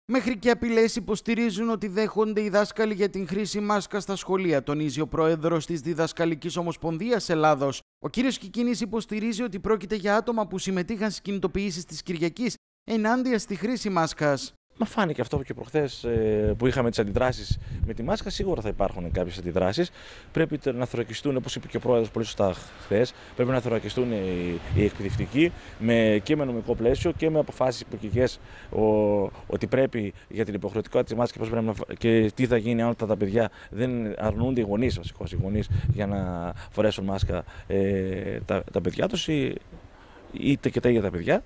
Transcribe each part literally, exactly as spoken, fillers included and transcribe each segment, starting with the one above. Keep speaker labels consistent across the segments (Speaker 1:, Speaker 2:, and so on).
Speaker 1: Μέχρι και απειλές υποστηρίζουν ότι δέχονται οι δάσκαλοι για την χρήση μάσκα στα σχολεία, τονίζει ο πρόεδρος της Διδασκαλικής Ομοσπονδίας Ελλάδος. Ο κύριος Κικκίνης υποστηρίζει ότι πρόκειται για άτομα που συμμετείχαν στις κινητοποιήσεις της Κυριακής ενάντια στη χρήση μάσκας.
Speaker 2: Μα φάνηκε αυτό και προχθές που είχαμε τις αντιδράσεις με τη μάσκα. Σίγουρα θα υπάρχουν κάποιες αντιδράσεις. Πρέπει να θωρακιστούν, όπως είπε και ο πρόεδρος πολύ σωστά χθες, πρέπει να θωρακιστούν οι εκπαιδευτικοί με, και με νομικό πλαίσιο και με αποφάσεις υπουργικές ότι πρέπει για την υποχρεωτικότητα της μάσκας πρέπει να, και τι θα γίνει αν τα παιδιά δεν αρνούνται οι γονείς, βασικώς οι γονείς, για να φορέσουν μάσκα ε, τα, τα παιδιά τους ή, είτε και τα ίδια τα παιδιά.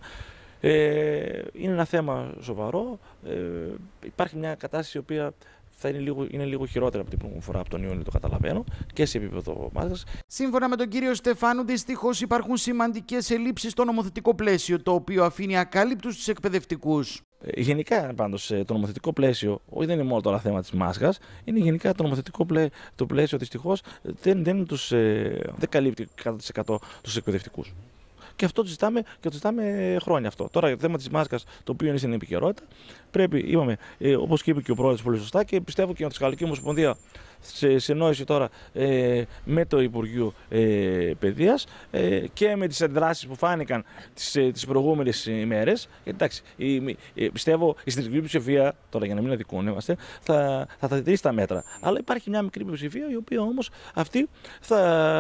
Speaker 2: Ε, είναι ένα θέμα σοβαρό. Ε, υπάρχει μια κατάσταση η οποία θα είναι λίγο, είναι λίγο χειρότερα από την προηγούμενη φορά, από τον Ιούνιο, το καταλαβαίνω, και σε επίπεδο μάσκας.
Speaker 1: Σύμφωνα με τον κύριο Στεφάνου, δυστυχώς υπάρχουν σημαντικές ελλείψεις στο νομοθετικό πλαίσιο, το οποίο αφήνει ακάλυπτους τους εκπαιδευτικούς.
Speaker 2: Ε, γενικά, πάντως, το νομοθετικό πλαίσιο, όχι δεν είναι μόνο το θέμα της μάσκας, είναι γενικά το νομοθετικό πλαίσιο, το πλαίσιο δυστυχώς δεν, δεν, τους, ε, δεν καλύπτει εκατό τοις εκατό τους εκπαιδευτικούς. Και αυτό το ζητάμε και το ζητάμε χρόνια αυτό. Τώρα, για το θέμα της μάσκας, το οποίο είναι στην επικαιρότητα, πρέπει, είπαμε, ε, όπως και είπε και ο πρόεδρος πολύ σωστά, και πιστεύω και η Διδασκαλική Ομοσπονδία σε συνεννόηση τώρα ε, με το Υπουργείο ε, Παιδείας ε, και με τις αντιδράσεις που φάνηκαν τις, ε, τις προηγούμενες ημέρες. Εντάξει, η, ε, πιστεύω η συντριπτική πλειοψηφία, τώρα για να μην αδικούμαστε, θα, θα τα δει στα μέτρα. Αλλά υπάρχει μια μικρή πλειοψηφία η οποία όμως αυτή θα,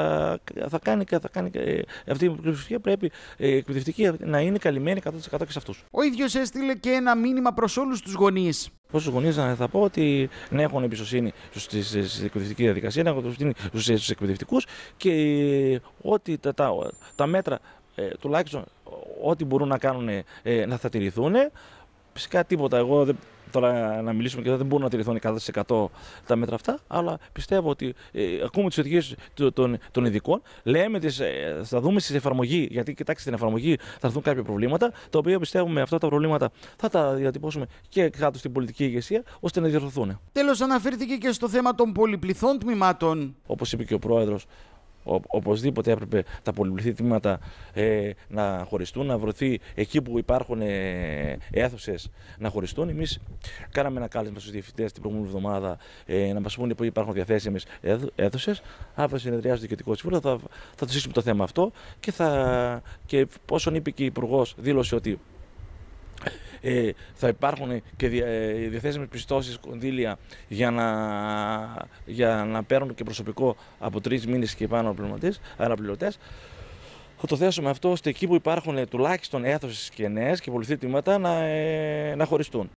Speaker 2: θα κάνει, θα κάνει ε, αυτή η πλειοψηφία πρέπει ε, εκπαιδευτική να είναι καλυμμένη εκατό τοις εκατό και σε αυτούς.
Speaker 1: Ο ίδιος έστειλε και ένα μήνυμα προς όλους τους γονείς.
Speaker 2: Προς τους γονείς θα πω ότι να έχουν εμπιστοσύνη στην εκπαιδευτική διαδικασία, να έχουν εμπιστοσύνη στους εκπαιδευτικούς και ότι τα, τα, τα μέτρα ε, τουλάχιστον ό,τι μπορούν να κάνουν ε, να θα τηρηθούν. Φυσικά τίποτα. Εγώ δεν, τώρα να μιλήσουμε και δεν μπορούν να τηρηθούν εκατό τοις εκατό τα μέτρα αυτά, αλλά πιστεύω ότι ε, ακούμε τις οδηγίες των, των ειδικών, λέμε τις, ε, θα δούμε στην εφαρμογή, γιατί κοιτάξτε στην εφαρμογή θα έρθουν κάποια προβλήματα, τα οποία πιστεύουμε αυτά τα προβλήματα θα τα διατυπώσουμε και κάτω στην πολιτική ηγεσία, ώστε να διορθωθούν.
Speaker 1: Τέλος, αναφέρθηκε και στο θέμα των πολυπληθών τμήματων.
Speaker 2: Όπως είπε και ο πρόεδρος, Ο, οπωσδήποτε έπρεπε τα πολυπληθή τμήματα ε, να χωριστούν, να βρεθεί εκεί που υπάρχουν ε, αίθουσες να χωριστούν. Εμείς κάναμε ένα κάλεσμα στους διευθυντές την προηγούμενη εβδομάδα ε, να μας πούνε που υπάρχουν διαθέσιμες αίθουσες. Αύριο συνεδριάζει το Διοικητικό Συμβούλιο, θα, θα το συζητήσουμε το θέμα αυτό και, θα, και όσον είπε και η Υπουργός, δήλωσε ότι Ε, θα υπάρχουν και διαθέσιμες πιστώσεις, κονδύλια για να, για να παίρνουν και προσωπικό από τρεις μήνες και πάνω αναπληρωτές. Θα το θέσουμε αυτό ώστε εκεί που υπάρχουν τουλάχιστον αίθουσες και νέες και πολυπληθή τμήματα να, ε, να χωριστούν.